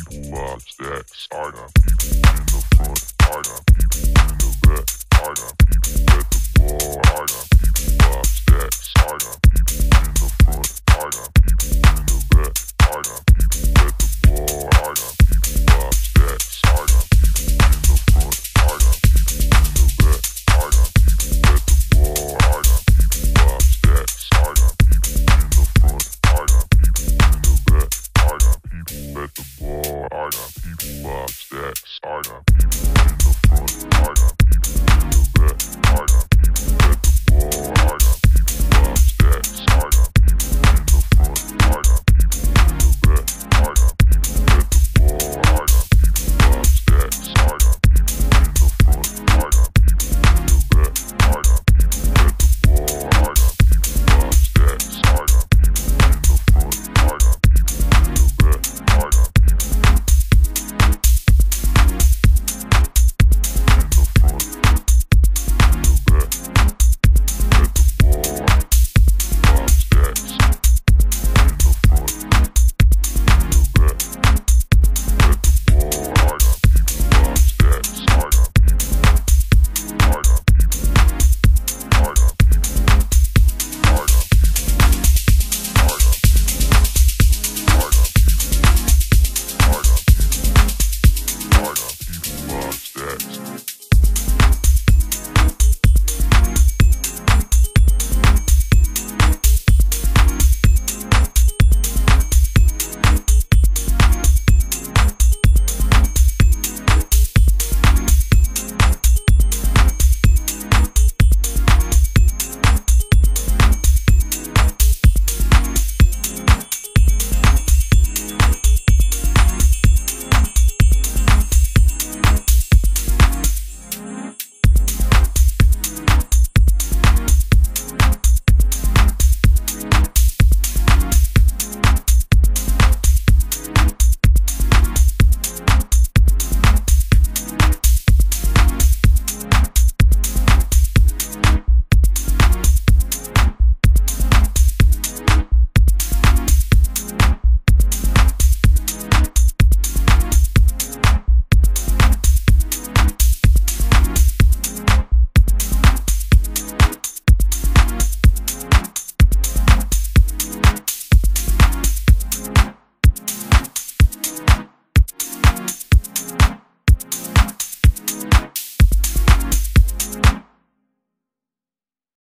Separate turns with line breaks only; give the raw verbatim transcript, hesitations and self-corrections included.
people up stacks. I got people in the front. I got people in the back. I got people at the bar. I got people up stacks. I got people in the front. I got people in the back. I got people at the bar. I got people up stacks. I got people in the front. I got people in the back. I got people at the bar. I got people up stacks. I got people in the front. I got people in the back. I got people at the